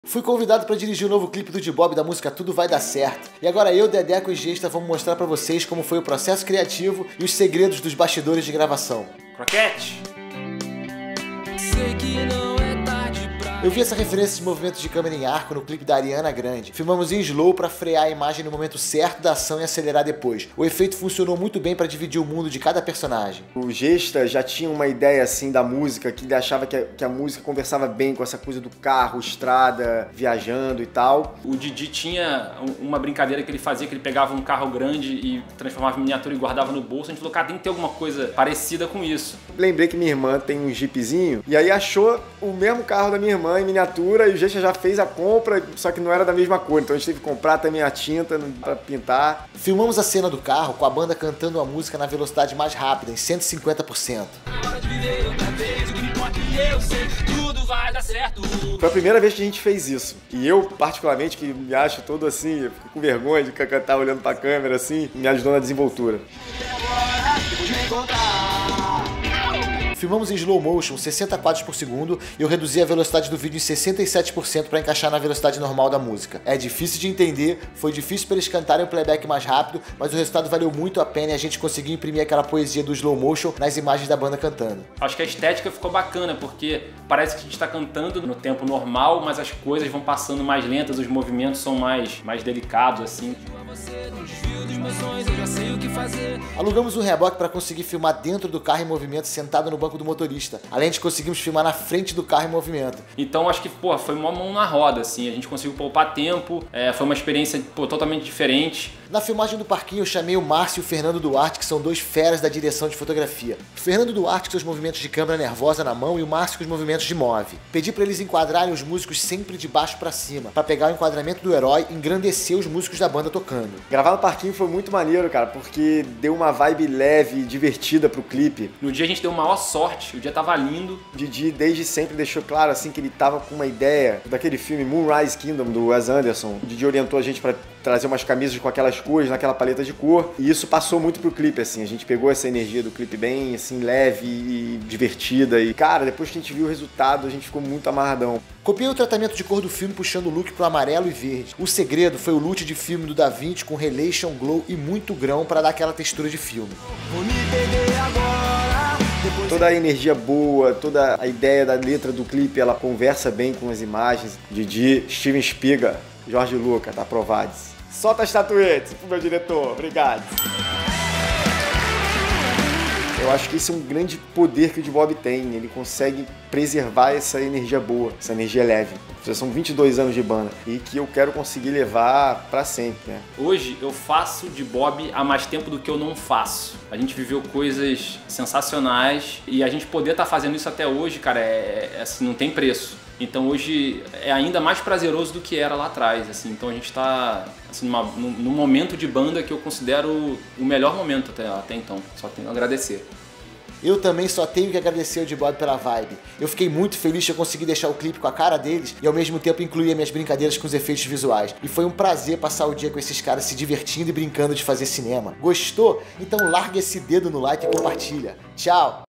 Fui convidado para dirigir o novo clipe do D-Bob da música Tudo Vai Dar Certo. E agora eu, Dedeco e Gesta vamos mostrar para vocês como foi o processo criativo e os segredos dos bastidores de gravação. Croquete! Sei que não é tarde pra... Eu vi essa referência de movimentos de câmera em arco no clipe da Ariana Grande. Filmamos em slow para frear a imagem no momento certo da ação e acelerar depois. O efeito funcionou muito bem para dividir o mundo de cada personagem. O Gesta já tinha uma ideia assim da música, que ele achava que a música conversava bem com essa coisa do carro, estrada, viajando e tal. O Didi tinha uma brincadeira que ele fazia, que ele pegava um carro grande e transformava em miniatura e guardava no bolso. A gente falou, cara, tem que ter alguma coisa parecida com isso. Lembrei que minha irmã tem um jeepzinho e aí achou o mesmo carro da minha irmã em miniatura e o Gesta já fez a compra, só que não era da mesma cor, então a gente teve que comprar também a tinta pra pintar. Filmamos a cena do carro com a banda cantando a música na velocidade mais rápida, em 150%. Foi a primeira vez que a gente fez isso. E eu, particularmente, que me acho todo assim, eu fico com vergonha de cantar olhando pra câmera assim, me ajudou na desenvoltura. Filmamos em slow motion, 60 quadros por segundo, e eu reduzi a velocidade do vídeo em 67% para encaixar na velocidade normal da música. É difícil de entender, foi difícil para eles cantarem o playback mais rápido, mas o resultado valeu muito a pena e a gente conseguiu imprimir aquela poesia do slow motion nas imagens da banda cantando. Acho que a estética ficou bacana, porque parece que a gente está cantando no tempo normal, mas as coisas vão passando mais lentas, os movimentos são mais delicados, assim. Alugamos um reboque para conseguir filmar dentro do carro em movimento, sentado no banco do motorista. Além de conseguirmos filmar na frente do carro em movimento. Então acho que, foi uma mão na roda, assim. A gente conseguiu poupar tempo, foi uma experiência, totalmente diferente. Na filmagem do parquinho eu chamei o Márcio e o Fernando Duarte, que são dois feras da direção de fotografia. O Fernando Duarte com seus movimentos de câmera nervosa na mão e o Márcio com os movimentos de move. Pedi para eles enquadrarem os músicos sempre de baixo para cima, para pegar o enquadramento do herói e engrandecer os músicos da banda tocando. Gravar no parquinho foi muito maneiro, cara, porque deu uma vibe leve, divertida pro clipe. No dia a gente deu maior sorte, o dia tava lindo. O Didi desde sempre deixou claro assim que ele tava com uma ideia daquele filme Moonrise Kingdom do Wes Anderson. O Didi orientou a gente para trazer umas camisas com aquelas cores, naquela paleta de cor, e isso passou muito pro clipe, assim, a gente pegou essa energia do clipe bem, assim, leve e divertida, e cara, depois que a gente viu o resultado, a gente ficou muito amarradão. Copiei o tratamento de cor do filme puxando o look pro amarelo e verde. O segredo foi o look de filme do Da Vinci com relation, glow e muito grão para dar aquela textura de filme. Toda a energia boa, toda a ideia da letra do clipe, ela conversa bem com as imagens. Didi, Steven Spiga, Jorge Lucas, tá aprovado. Solta as estatuetas pro meu diretor, obrigado. Eu acho que esse é um grande poder que o D-Bob tem, ele consegue preservar essa energia boa, essa energia leve. Já são 22 anos de banda e que eu quero conseguir levar pra sempre, né? Hoje eu faço D-Bob há mais tempo do que eu não faço. A gente viveu coisas sensacionais e a gente poder estar fazendo isso até hoje, cara, assim, não tem preço. Então hoje é ainda mais prazeroso do que era lá atrás, assim. Então a gente está assim, num momento de banda que eu considero o melhor momento até então. Só tenho a agradecer. Eu também só tenho que agradecer ao D-Bob pela vibe. Eu fiquei muito feliz de eu conseguir deixar o clipe com a cara deles e ao mesmo tempo incluir as minhas brincadeiras com os efeitos visuais. E foi um prazer passar o dia com esses caras se divertindo e brincando de fazer cinema. Gostou? Então larga esse dedo no like e compartilha. Tchau!